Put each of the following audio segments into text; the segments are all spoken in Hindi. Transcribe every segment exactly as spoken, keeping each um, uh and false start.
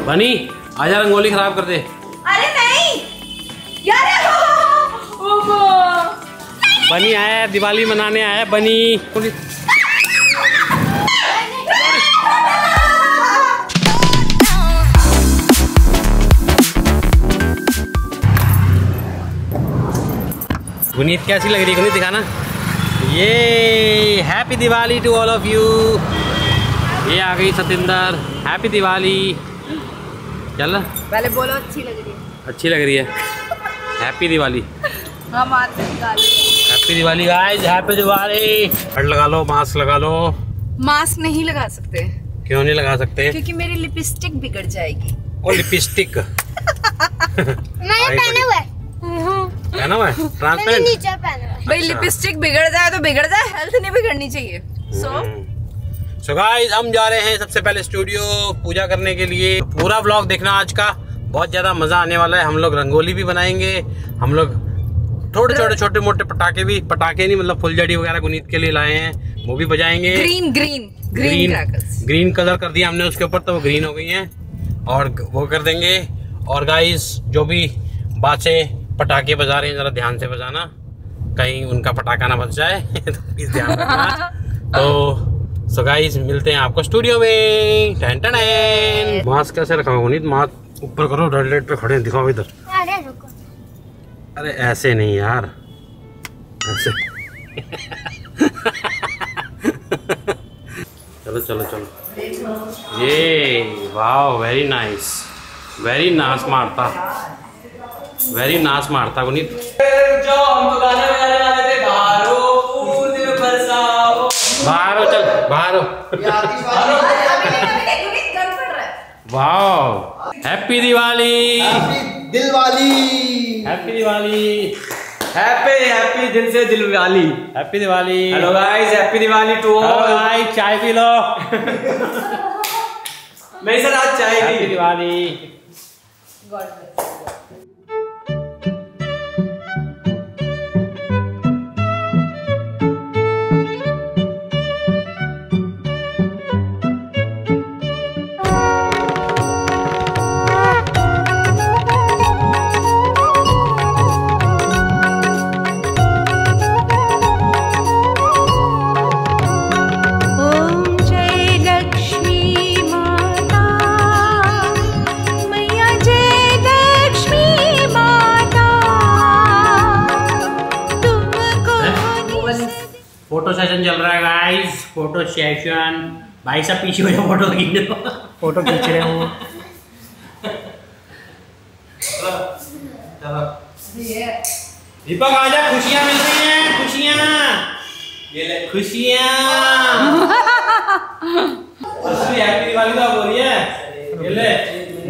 बनी आजा रंगोली खराब कर दे। अरे नहीं यार, बनी आया दिवाली मनाने आया बनी। गुनीत कैसी लग रही है गुनीत दिखाना। ये happy Diwali to all of you. ये आ गई सतिंदर, हैप्पी दिवाली। चल पहले बोलो अच्छी लग रही है। अच्छी लग रही है, हैप्पी दिवाली। हम आते हैं happy Diwali guys, happy Diwali. हट लगा लो, मास्क लगा लो। मास्क नहीं लगा सकते। क्यों नहीं लगा सकते? क्योंकि मेरी लिपस्टिक बिगड़ जाएगी। ओ लिपस्टिक मैंने पहना हुआ है। पहना हुआ है ट्रांसपेरेंट। नीचे पहना हुआ है। भाई लिपस्टिक बिगड़ जाए तो बिगड़ जाए, हेल्थ नहीं बिगड़नी चाहिए। सो सो गाइस हम जा रहे हैं सबसे पहले स्टूडियो पूजा करने के लिए। पूरा व्लॉग देखना आज का, बहुत ज्यादा मजा आने वाला है। हम लोग रंगोली भी बनाएंगे, हम लोग थोड़े छोटे छोटे मोटे पटाखे भी, पटाखे नहीं मतलब फुलझड़ी वगैरह गुनीत के लिए लाए हैं, वो भी बजाएंगे। Green green green green colour कर दिया हमने उसके ऊपर, तो वो ग्रीन हो गई हैं और वो कर देंगे। और गाइस जो भी बादशाह पटाखे बजा रहे हैं जरा ध्यान से बजाना, कहीं उनका पटाखा ना बच जाए तो प्लीज ध्यान रखना। तो सो गाइस मिलते हैं आपको स्टूडियो में। Ton ton ton. मास्क कैसे रखा हुआ गुनीत? मास्क ऊपर करो, रेड लाइट पे खड़े हैं, दिखाओ इधर। अरे रुको, अरे ऐसे नहीं यार, ऐसे चलो चलो चलो। ये wow, very nice, very nice मारता, वेरी नाइस मारता गुनीत। जो हम तो गाना बजाने वाले थे, बाहरो फूल बरसाओ, बाहर हो, चल बाहर हो। वाओ, हैप्पी दिवाली, दिल वाली, हैप्पी दिवाली, हैप्पी हैप्पी दिल से दिल वाली, happy Diwali. Hello guys, happy Diwali to all. Guys चाय पी लो। मेरे साथ आज चाय हैप्पी की दिवाली। फोटो सेशन चल रहा है गाइस, फोटो सेशन। भाई साहब पीछे हो जाओ, फोटो खींच लो। फोटो खींच रहे हो। दीपक आजा, खुशियां मिल रही हैं, खुशियां, ये ले खुशियां। हैप्पी दिवाली तो हो रही है, ये ले।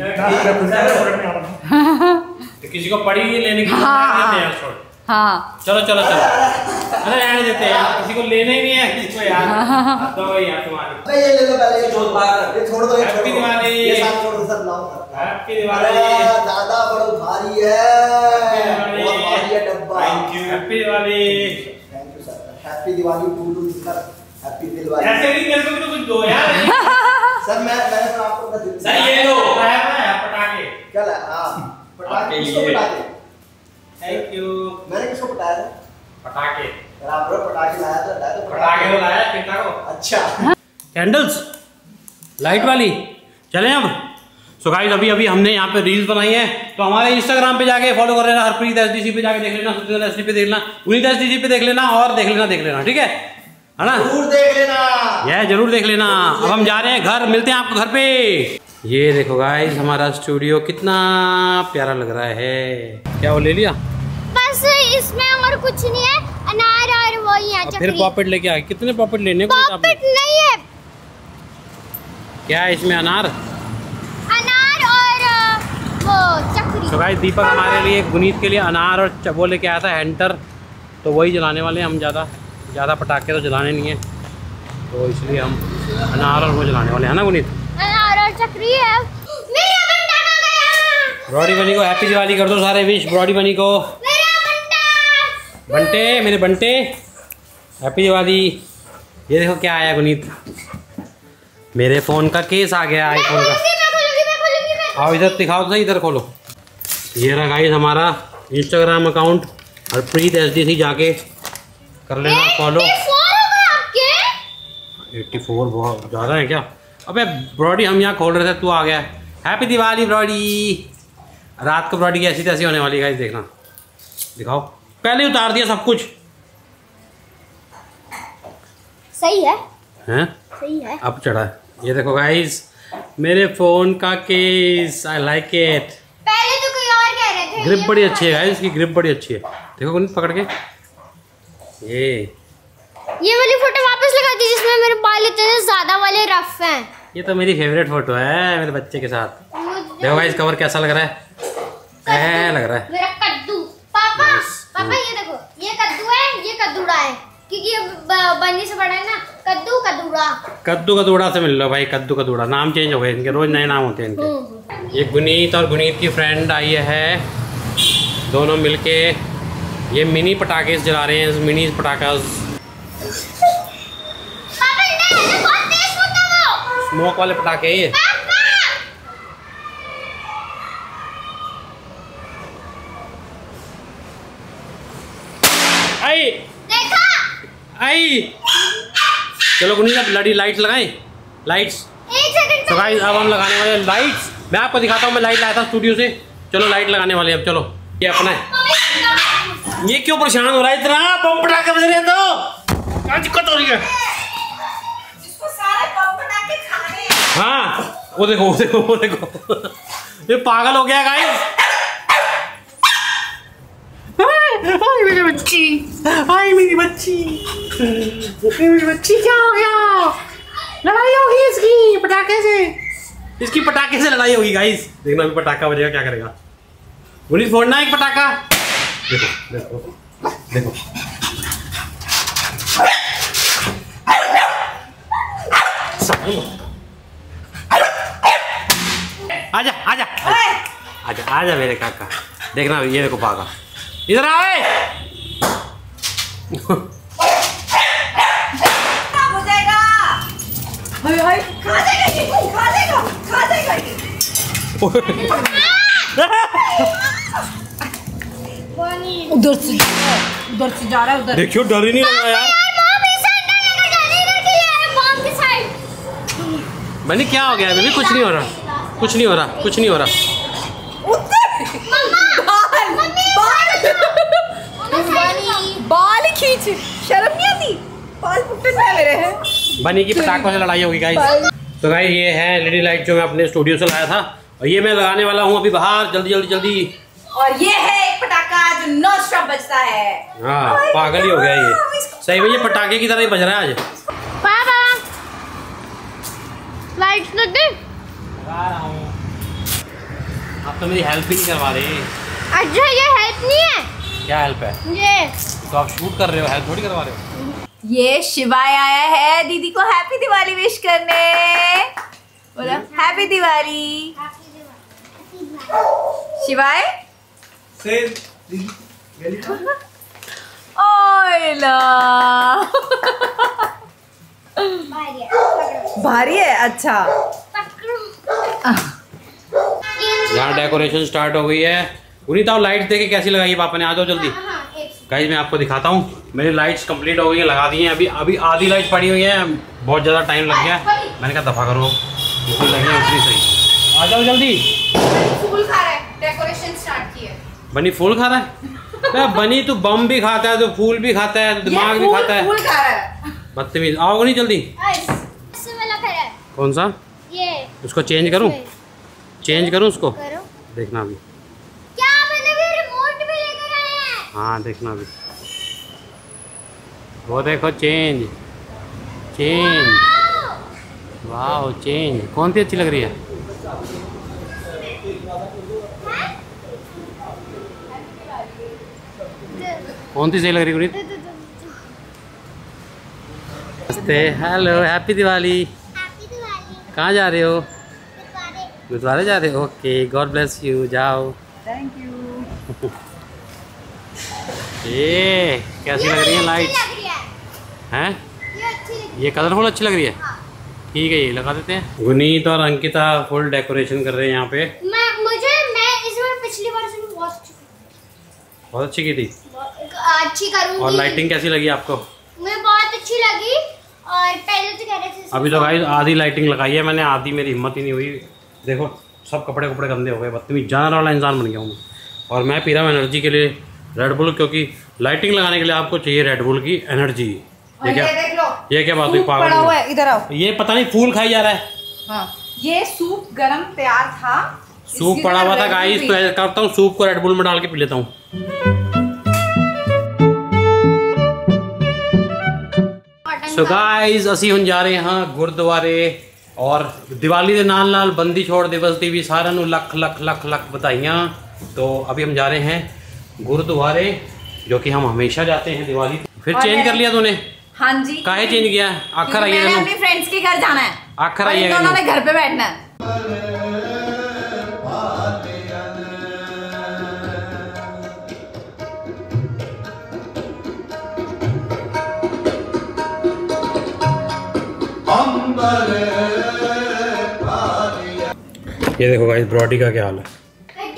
तो किसी को पड़ी नहीं लेने की देते हैं, छोड़। हाँ चलो चलो चलो, अरे रहने देते हैं, किसी को लेना ही नहीं है किसी को यार। दो यार तुम्हारी, ये ले लो पहले, ये छोड़ बाहर, ये छोड़ दो, ये छोड़ हैप्पी दो, दिवाली, ये साथ छोड़ दो सर, लाओ सर। हैप्पी दिवाली। दादा बड़ा भारी है, बहुत भारी है डब्बा। Thank you, happy Diwali. Thank you sir, happy Diwali to too sir, happy Diwali. ऐसे नहीं, मेरे को भी तो कुछ दो यार। सर मैं मैंने तो आपको बता दिया सर ये लो पटाखे। क्या ला? हां पटाखे, किसको पटाखे? Thank you. मैंने किसको पटाया था? पटाखे, यार आप लोग पटाखे लाया तो लाया तो पटाखे तो लाया कितना को। अच्छा कैंडल्स लाइट वाली। चलें अब। सो गाइस अभी अभी हमने यहाँ पे रील्स बनाई है, तो हमारे इंस्टाग्राम पे जाके फॉलो कर लेना, हरप्रीत एसडीसी पे जाके देख लेना, सुनीत एसडी पे देख लेना, उनीत एसडीसी पे देख लेना, और देख लेना देख लेना ठीक है है ना? जरूर देख लेना, यह जरूर देख लेना। अब हम जा रहे हैं घर, मिलते हैं आपको घर पे। ये देखो गाइस हमारा स्टूडियो कितना प्यारा लग रहा है। क्या वो ले लिया? बस इसमें और कुछ नहीं है, अनार और वो ही है चकरी। फिर पॉपेट लेके आए। कितने पॉपेट लेने को? पॉपेट नहीं है, क्या है इसमें? अनार, अनार और वो चकरी। तो गाइस दीपक हमारे लिए, गुनीत के लिए अनार और वो लेके आया था हैंटर, तो वही जलाने वाले हैं हम। ज़्यादा ज़्यादा पटाखे तो जलाने नहीं है, तो इसलिए हम अनार और वो जलाने वाले हैं ना गुनीत? अनार और चकरी है। मेरा बंटा आ गया। ब्रॉडी बनी को हैप्पी दिवाली कर दो सारे विश। ब्रॉडी बनी को, मेरा बंटा, बंटे मेरे बंटे, हैप्पी दिवाली। ये देखो क्या आया गुनीत, मेरे फ़ोन का केस आ गया, आईफोन का। आओ इधर दिखाओ तो सही, इधर खोलो। ये रहा गाइस हमारा इंस्टाग्राम अकाउंट, और प्रीत एच डी सी जाके कर लेना फॉलो। एट्टी फोर बहुत ज़्यादा है क्या? अबे ब्रॉडी हम यहाँ खोल रहे थे, तू आ गया। हैप्पी दिवाली ब्रॉडी। रात को ब्रॉडी की ऐसी तैसी होने वाली गाइस, देखना। दिखाओ, पहले ही उतार दिया सब कुछ। सही है, हैं? सही है। अब चढ़ा है। ये देखो गाइस मेरे फोन का केस, आई लाइक इट। पहले तो कोई और कह रहे थे। ग्रिप बड़ी अच्छी है गाइस, इसकी ग्रिप बड़ी अच्छी है। देखो कुछ पकड़ के ये ये वाली फोटो वापस लगा दी जिसमें मेरे बाल इतने ज्यादा वाले रफ हैं। ये तो मेरी फेवरेट फोटो है मेरे बच्चे के साथ। देखो गाइस कवर कैसा लग रहा है, ऐ लग रहा है मेरा कद्दू। पापा पापा ये देखो, ये कद्दू है, ये कद्दूड़ा है, क्योंकि ये बन्नी से बड़ा है ना। कद्दू कद्दूड़ा, कद्दू कद्दूड़ा से मिल लो भाई। कद्दू कद्दूड़ा नाम चेंज हो गए इनके, रोज नए नाम होते हैं इनके। ये गुनीत और गुनीत की फ्रेंड आई है, दोनों मिलके ये मिनी पटाखे जला रहे हैं। मिनी पटाखा स्मोक वाले पटाखे ये। आई देखा? आई चलो गुनीत अब लड़ी लाइट्स लगाएं, लाइट्स। एक सेकंड। तो गाइस अब हम लगाने वाले लाइट्स। मैं आपको दिखाता हूँ, मैं लाइट लाया था स्टूडियो से। चलो लाइट लगाने वाले अब। चलो ये अपना है। ये क्यों परेशान हो रहा है इतना? बम पटाखे बज रहे हैं तो क्या दिक्कत हो रही है? जिसको सारे बम पटाखे खाने हैं। हाँ वो देखो वो देखो वो देखो ये पागल हो गया गाइस। हाय मेरी बच्ची, हाय मेरी बच्ची, मेरी बच्ची क्या हो गया? लड़ाई होगी इसकी पटाखे से, इसकी पटाखे से लड़ाई होगी गाइस। देखना अभी पटाखा बजेगा क्या करेगा। गुनीत फोड़ना एक पटाखा। देखो देखो देखो आजा आजा आजा आजा मेरे काका। देखना ये देखो पागा, इधर आए। हो जाएगा। हाय हाय खा जाएगा ये, खा जाएगा खा जाएगा ये। उधर से उधर से जा रहा है उधर। देखियो डर ही नहीं लगा यार। बनी क्या हो गया? बेबी कुछ नहीं हो रहा, कुछ नहीं हो रहा, कुछ नहीं हो रहा। बाल ही खींच, शर्म नहीं आती? बाल फुटने मेरे हैं। बनी की पटाखों से लड़ाई होगी गाइस। तो गाइस ये है एलईडी लाइट जो मैं अपने स्टूडियो से लाया था, और ये मैं लगाने वाला हूँ अभी बाहर। जल्दी जल्दी जल्दी। और ये है एक पटाखा जो नॉन स्टॉप बजता है। हाँ पागल ही हो गया ये। सही में ये पटाखे की तरह ही बज रहा है आज। पापा लाइट्स लग गई। आप तो मेरी हेल्प भी नहीं करवा रहे। अच्छा ये हेल्प नहीं है। क्या हेल्प है? ये तो आप शूट कर रहे हो, हेल्प थोड़ी करवा रहे हो। ये शिवाय आया है दीदी को हैप्पी दिवाली विश करने। बोला हैप्पी दिवाली शिवाय। ओला भारी है। अच्छा यहाँ डेकोरेशन स्टार्ट हो गई है। गुनीत आओ लाइट्स देखे कैसी लगाई है पापा ने। आ जाओ जल्दी। गाइस मैं आपको दिखाता हूँ, मेरी लाइट्स कंप्लीट हो गई है, लगा दी हैं। अभी अभी आधी लाइट पड़ी हुई है, बहुत ज़्यादा टाइम लग गया। मैंने कहा दफा करो, जितनी लगी है उतनी सही। आ जाओ जल्दी। फूल खा रहा है, डेकोरेशन स्टार्ट की है। बनी फूल खा रहा है? बनी तू बम भी खाता है, तो फूल भी खाता है, तो दिमाग भी खाता है। फूल खा रहा है। बदतमीज। आओ नहीं जल्दी। कौन सा? ये उसको चेंज करूँ? चेंज करूँ उसको? करो। देखना अभी। क्या मैंने भी रिमोट भी लेकर आए हैं। हाँ देखना अभी। वो देखो चेंज चेंज। वाह चेंज। कौन सी अच्छी लग रही है? कौन सी सही लग रही है? नमस्ते, hello, happy Diwali. Happy Diwali. कहाँ जा रहे हो? गुरुद्वारे। गुरुद्वारे जा रहे हो? Okay, god bless you. जाओ। Thank you. ये कैसी लग रही है लाइट? हैं? ये अच्छी लग ये कलरफुल अच्छी लग रही है। ठीक है ये लगा देते हैं। गुनीत और अंकिता फुल डेकोरेशन कर रहे हैं यहाँ पे। बहुत अच्छी की थी। अच्छी करूंगी। और लाइटिंग कैसी लगी आपको? मुझे बहुत अच्छी लगी। और पहले तो कह रहे थे अभी तो भाई आधी लाइटिंग लगाई है मैंने, आधी मेरी हिम्मत ही नहीं हुई। देखो सब कपड़े कपड़े गंदे हो गए, बदतमीज जानवर वाला इंसान बन गया हूँ। और मैं पी रहा हूँ एनर्जी के लिए रेड बुल, क्योंकि लाइटिंग लगाने के लिए आपको चाहिए रेड बुल की एनर्जी। ये क्या देख लो, ये क्या बात हुई सूप पड़ा हुआ है, इधर आओ। ये पता नहीं फूल खाई जा रहा है। हाँ, ये सूप गरम तैयार था, सूप पड़ा हुआ था गाइस, तो ऐसा करता हूँ सूप को रेड बुल में डाल के पी लेता हूँ। सो गाइस ਅਸੀਂ ਹੁਣ ਜਾ ਰਹੇ ਹਾਂ ਗੁਰਦੁਆਰੇ, और दिवाली के नाल नाल बंदी छोड़ दिवस की भी सारे लख लख लख लख बधाइयाँ। तो अभी हम जा रहे हैं गुरुद्वारे, जो कि हम हमेशा जाते हैं दिवाली। फिर चेंज कर लिया तूने? हाँ जी। काहे चेंज किया? आखिर आई मैंने अपने फ्रेंड्स के घर जाना है, आखिर आई दोनों ने घर पे बैठना है। ये देखो गाइस ब्रॉडी का क्या हाल है।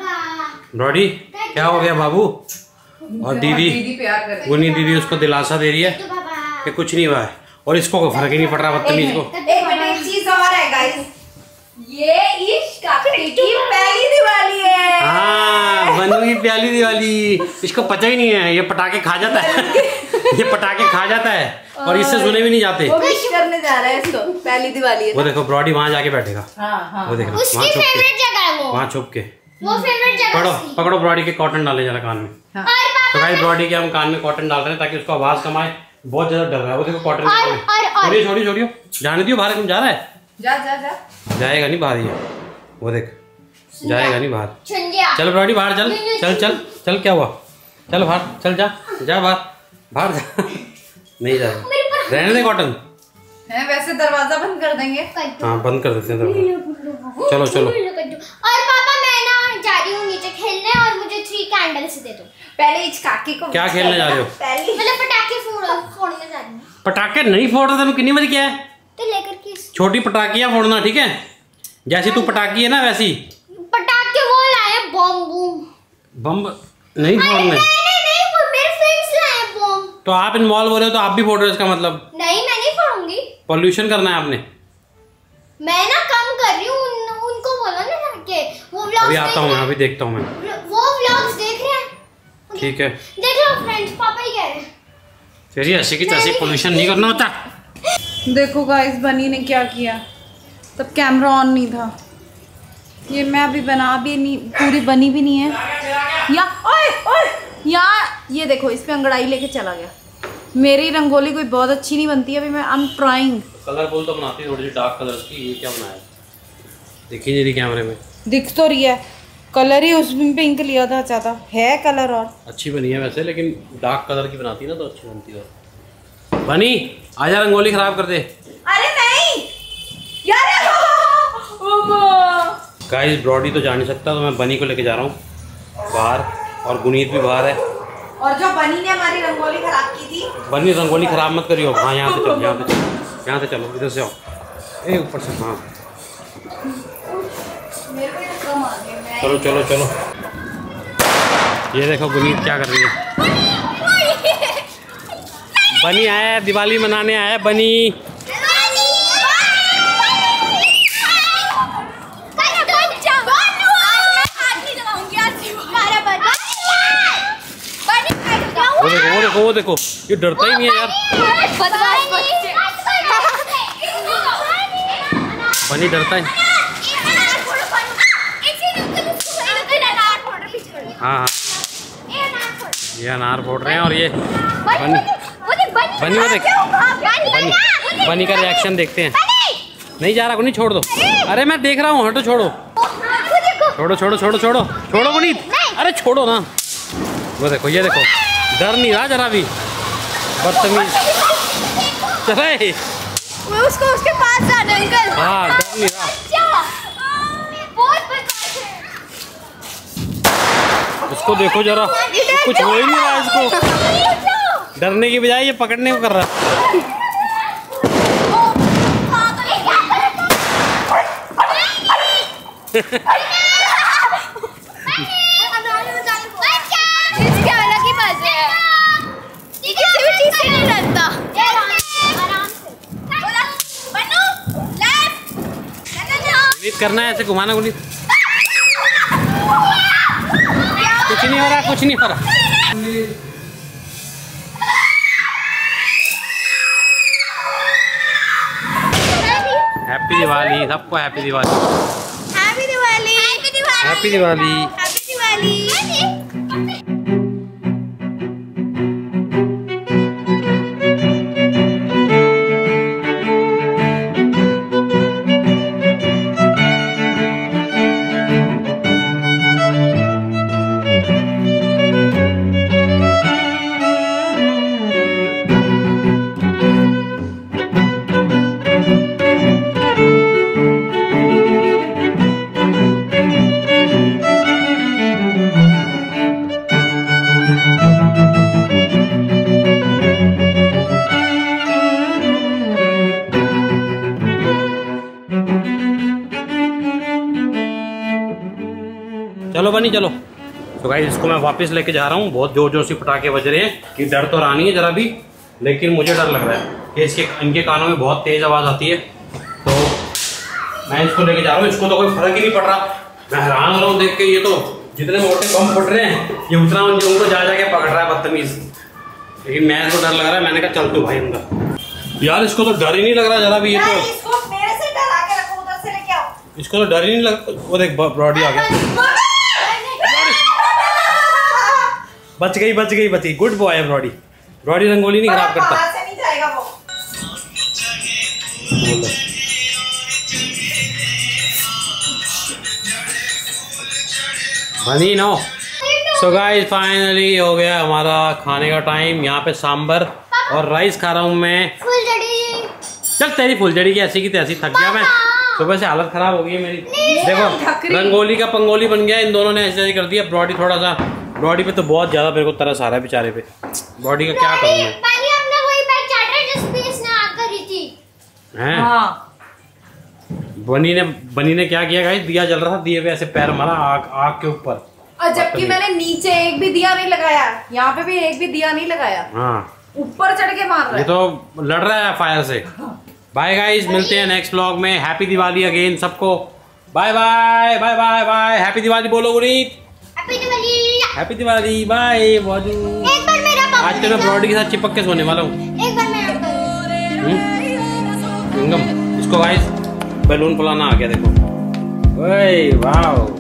ब्रॉडी क्या हो गया बाबू? और दीदी गुनी दीदी उसको दिलासा दे रही है कि कुछ नहीं हुआ है, और इसको कोई फर्क ही नहीं पड़ रहा बदतमीज को। एक मिनट, एक चीज और है गाइस, ये इश्क काकी की पहली दिवाली है। हाँ, बनू की पहली दिवाली। इसको पता ही नहीं है, ये पटाखे खा जाता है ये पटाखे खा जाता है और इससे सुने भी नहीं जाते। वो विश करने जा रहा है इसको, पहली दिवाली है। वो देखो ब्रॉडी वहाँ जाके बैठेगा। हाँ, हाँ, वो देखो उसकी वहाँ छुप फेवरेट के, जगह है वो। वहाँ छुप के वो फेवरेट जगह पकड़ो उसकी। पकड़ो ब्रॉडी के कॉटन डाले जरा कान में। हाँ। और तो पापा भाई ब्रॉडी के हम कान में कॉटन डाल रहे हैं ताकि उसको आवाज कमाए। बहुत ज्यादा डर रहा है वो, देखो कॉटन। और- और- और- छोड़िए छोड़िए छोड़िए, जाने दियो बाहर। क्यों जा रहा है? जा जा जा। जाएगा नहीं बाहर ये, वो देख जाएगा नहीं बाहर। सुन गया। चल ब्रॉडी बाहर चल चल चल चल। क्या हुआ? चल बाहर चल, जा जा बाहर बाहर जा नहीं जा, रहने दे कॉटन है। वैसे दरवाजा बंद कर देंगे। हाँ बंद कर देते हैं दरवाजा। चलो चलो। और पापा मैं ना जा रही हूँ नीचे खेलने, और मुझे थ्री कैंडल्स दे दो। पहले इस काकी को क्या खेलने जा रहे हो? पहली मतलब पटाखे फोड़ फोड़ने जा रही हूँ। पटाखे नहीं फोड़ रहे, कितनी बजे क्या है? तो लेकर के छोटी पटाखियाँ फोड़ना, ठीक है? जैसी तू पटाखी है ना वैसी। पटाखे वो लाए बम बूम। बम नहीं फोड़ने। नहीं नहीं नहीं, वो मेरे फ्रेंड्स लाए बम। तो आप इन्वॉल्व हो रहे हो तो आप भी फोड़ रहे हो, इसका मतलब नहीं मैं नहीं फोड़ूंगी। पॉल्यूशन करना है आपने। मैं ना कम कर रही हूँ, उन, उनको बोलो ना जाके वो व्लॉग्स। अभी आता हूँ मैं, अभी देखता हूँ मैं। वो व्लॉग्स देख रहे हैं। ठीक है देख लो फ्रेंड्स, पापा ही कह रहे हैं। फिर ये ऐसी की तैसी पोल्यूशन नहीं करना होता। देखो गाइस बनी ने क्या किया, तब कैमरा ऑन नहीं था। ये मैं अभी बना भी नहीं, पूरी बनी भी नहीं है। या ओए ओए यार, ये देखो इस पे अंगड़ाई लेके चला गया। मेरी रंगोली कोई बहुत अच्छी नहीं बनती है, अभी मैं आई एम ट्राइंग। कलरफुल तो बनाती है थोड़ी सी डार्क कलर्स की। ये क्या बनाया देखिए मेरी कैमरे में, दिख तो रही है, कलर ही उसमें पिंक लिया था, ज़्यादा है कलर। और अच्छी बनी है वैसे, लेकिन डार्क कलर की बनाती है ना तो अच्छी बनती है। बनी आजा, रंगोली खराब कर दे। अरे नहीं यार गाइस ब्रॉडी तो जा नहीं सकता, तो मैं बनी को लेके जा रहा हूँ बाहर, और गुनीत भी बाहर है। और जो बनी ने हमारी रंगोली खराब की थी। बनी रंगोली खराब मत करियो। हाँ यहाँ से चलो, यहाँ से चलो, यहाँ से चलो, इधर से आओ। ए ऊपर से, हाँ मेरे को ये कम आ गए, मैं चलो चलो चलो। ये देखो गुनीत क्या कर रही है। बनी आया है, दिवाली मनाने आया है बनी। वो देखो वो देखो वो देखो, ये डरता ही नहीं है यार। बनी डरता है। हाँ हाँ ये अनार फोड़ रहे हैं, और ये बनी बनी वो देख, बनी बनी का रिएक्शन देखते हैं। नहीं जा रहा गुनीत, छोड़ दो। अरे मैं देख रहा हूँ, हटो छोड़ो छोड़ो छोड़ो छोड़ो छोड़ो छोड़ो गुनीत, अरे छोड़ो ना। वो देखो ये देखो, डर नहीं रहा जरा भी, बदतमीज। चले वो उसको उसके पास जाना अंकल। हाँ डर नहीं रहा। उसको देखो जरा, कुछ हो ही नहीं रहा इसको। डरने की बजाय ये पकड़ने को कर रहा है। बचा। गुनीत करना है, ऐसे घुमाना गुनीत। कुछ नहीं हो रहा, कुछ नहीं हो रहा। हैप्पी दिवाली सबको, happy Diwali, happy Diwali, happy Diwali, happy Diwali. Happy Diwali. चलो बनी चलो। तो गाइस इसको मैं वापस लेके जा रहा हूँ। बहुत जोर जोर से पटाखे बज रहे हैं कि डर तो रहा नहीं है जरा भी, लेकिन मुझे डर लग रहा है कि इसके इनके कानों में बहुत तेज आवाज़ आती है। तो मैं इसको लेके जा रहा हूँ। इसको तो कोई फर्क ही नहीं पड़ रहा। मैं हैरान हो रहा हूँ देख के, ये तो जितने मोटे बम फुट रहे हैं ये उतना उनको जा जाके पकड़ रहा है बदतमीज। लेकिन मैं इसको डर लग रहा है। मैंने कहा चल तू भाई अंदर। यार इसको तो डर ही नहीं लग रहा जरा भी। ये तो इसको मेरे से डरा के रखो, उधर से लेके आओ। इसको तो डर ही नहीं लग। वो देख ब्रॉडी आ गया। बच गई बच गई बच गई। गुड बॉय है ब्रॉडी। ब्रॉडी रंगोली नहीं खराब करता। बाहर से नहीं जाएगा वो। बनी नो। सो गाइस फाइनली हो गया हमारा खाने का टाइम। यहाँ पे सांबर और राइस खा रहा हूँ मैं। फुलझड़ी। चल तेरी फुलझड़ी की ऐसी की तैसी। थक गया मैं, सुबह से हालत खराब हो गई है मेरी। देखो रंगोली का पंगोली बन गया। इन दोनों ने ऐसे कर दिया। ब्रॉडी थोड़ा सा, ब्रॉडी पे तो बहुत ज्यादा मेरे को तरस आ रहा है बेचारे पे। ब्रॉडी का क्या करूँ मैं। पानी अपना वही पैर चाट रहा है जिस पे इसने आग करी थी। हैं हाँ। बनी ने बनी ने क्या किया गाइस, दिया जल रहा था, दिए पे ऐसे पैर मारा आग आग के ऊपर। और जबकि मैंने नीचे एक भी दिया नहीं लगाया, यहाँ पे भी एक भी दिया नहीं लगाया। हाँ ऊपर चढ़ के मार रहा है। ये तो लड़ रहा है फायर से। बाय गाइस, मिलते हैं नेक्स्ट व्लॉग में। हैप्पी दिवाली अगेन सबको। Bye bye bye bye bye. Happy Diwali बोलो Guneet. Happy Diwali. Happy Diwali bye बाजू। एक बार मेरा पापा। आज तो मैं ब्रॉडी के साथ चिपक के सोने वाला हूँ। एक बार मेरा हम्म इसको गाइस बैलून फुलाना आ गया देखो। ओए वाओ।